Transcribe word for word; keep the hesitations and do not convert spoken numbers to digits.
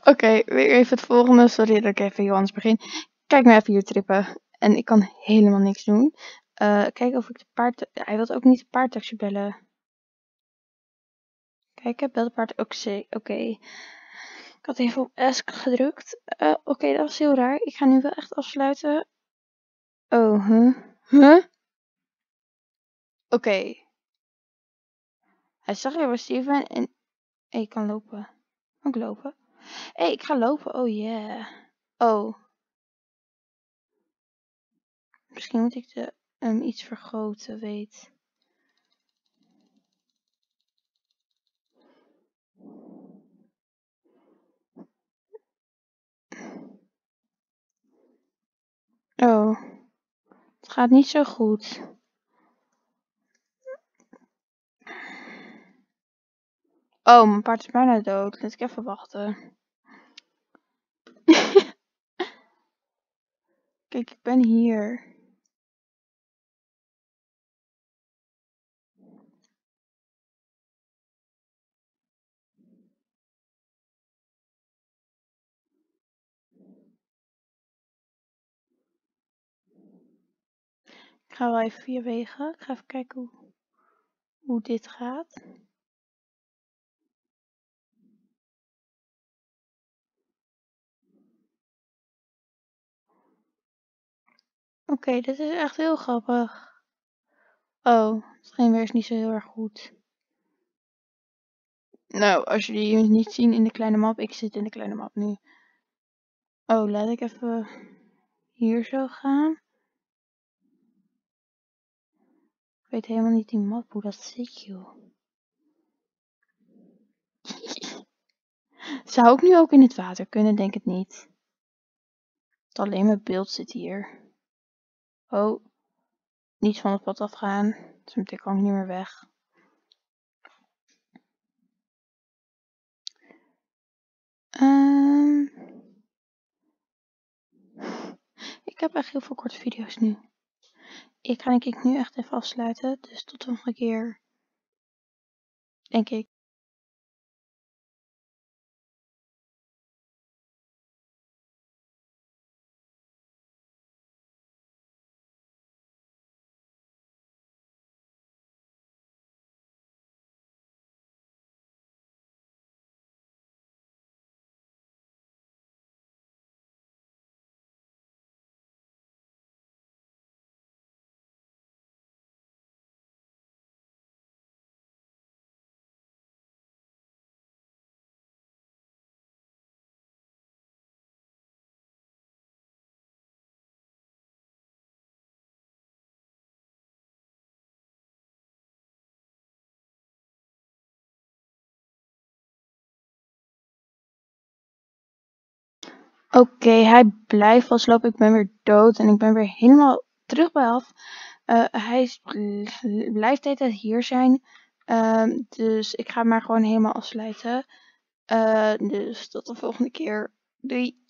Oké, weer even het volgende. Sorry dat ik even heel anders begin. Kijk maar even hier trippen. En ik kan helemaal niks doen. Uh, kijk of ik de paard... Hij wil ook niet de paardtaxi bellen. Kijk, ik heb wel de paard... Oké, oké. Ik had even op ask gedrukt. Uh, Oké, okay, dat was heel raar. Ik ga nu wel echt afsluiten. Oh, huh? Huh? Oké. Okay. Hij zag er was Steven en... Hey, ik kan lopen. Kan ik lopen? Hé, hey, ik ga lopen. Oh, yeah. Oh. Misschien moet ik de, um, iets vergroten, weet. Oh. Het gaat niet zo goed. Oh, mijn paard is bijna dood. Laat ik even wachten. Kijk, ik ben hier. Ik ga wel even vier wegen. Ik ga even kijken hoe, hoe dit gaat. Oké, okay, dit is echt heel grappig. Oh, het scheenweer is niet zo heel erg goed. Nou, als jullie het niet zien in de kleine map, ik zit in de kleine map nu. Oh, laat ik even hier zo gaan. Ik weet helemaal niet die map hoe dat zit, joh. Zou ik nu ook in het water kunnen? Denk het niet. Het alleen mijn beeld zit hier. Oh, niet van het pad afgaan. Dus meteen kan ik niet meer weg. Um, ik heb echt heel veel korte video's nu. Ik ga denk ik nu echt even afsluiten. Dus tot de volgende keer. Denk ik. Oké, okay, hij blijft vastlopen. Ik ben weer dood en ik ben weer helemaal terug bij af. Uh, hij blijft de hele tijd hier zijn. Uh, dus ik ga maar gewoon helemaal afsluiten. Uh, dus tot de volgende keer. Doei!